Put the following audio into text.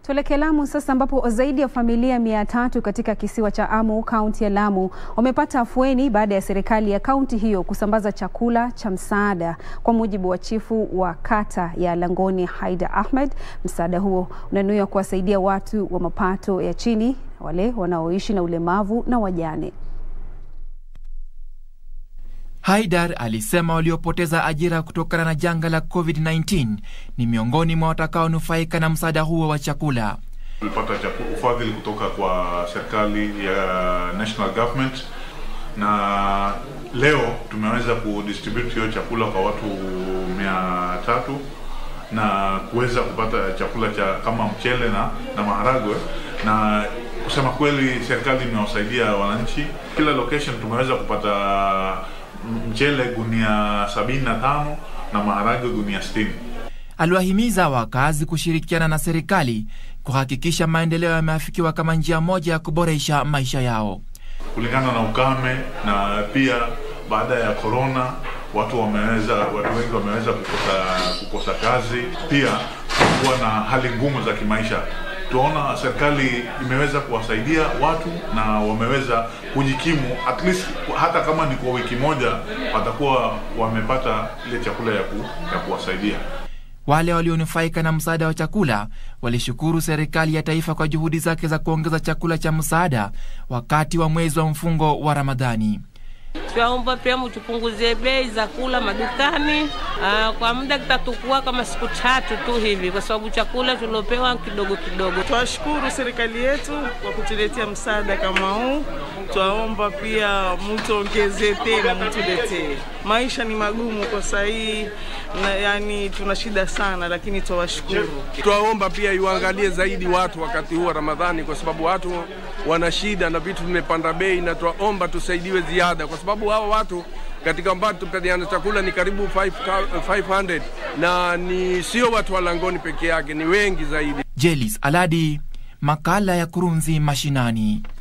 Tuelekee Lamu sasa, ambapo zaidi ya familia 300 katika kisiwa cha Amu, kaunti ya Lamu, wamepata afueni baada ya serikali ya kaunti hiyo kusambaza chakula cha msaada. Kwa mujibu wa chifu wa kata ya Langoni, Haida Ahmed, msaada huo unanuia kuwasaidia watu wa mapato ya chini, wale wanaoishi na ulemavu na wajane. Haidar alisema waliopoteza ajira kutokana na janga la COVID-19 ni miongoni mwa watakaonufaika na msaada huo wa chakula. Tulipata ufadhili kutoka kwa serikali ya national government, na leo tumeweza kudistribute hiyo chakula kwa watu 300 na kuweza kupata chakula cha kama mchele na maharagwe, na kusema kweli serikali imewasaidia wananchi. Kila location tumeweza kupata mchele gunia 75 na maharagwe gunia 60. Aliwahimiza wakazi kushirikiana na serikali kuhakikisha maendeleo yameafikiwa kama njia moja ya kuboresha maisha yao. Kulingana na ukame na pia baada ya corona, watu wengi wameweza kukosa kazi, pia kuwa na hali ngumu za kimaisha. Tuona serikali imeweza kuwasaidia watu na wameweza kujikimu, at least hata kama ni kwa wiki moja watakuwa wamepata ile chakula ya kuwasaidia. Wale walionufaika na msaada wa chakula walishukuru serikali ya taifa kwa juhudi zake za kuongeza chakula cha msaada wakati wa mwezi wa mfungo wa Ramadhani. Tunaomba pia mtupunguzie bei za kula madukani. Kwa muda kitatakuwa kama siku 3 tu hivi, kwa sababu chakula tulopewa kidogo kidogo. Tunashukuru serikali yetu kwa kutuletea msaada kama huu. Tunaomba pia mtuongeze tena, mtuletee. Maisha ni magumu kwa sasa hivi, yani tuna shida sana, lakini tuwashukuru. Tunaomba pia iangalie zaidi watu wakati huu wa Ramadhani, kwa sababu watu wana shida na vitu vimepanda bei, na tunaomba tusaidiwe ziada, kwa sababu hao watu katika ambao tupatiana chakula ni karibu 500, na ni sio watu wa Langoni peke yake, ni wengi zaidi. Jelis Aladi, makala ya Kurunzi Mashinani.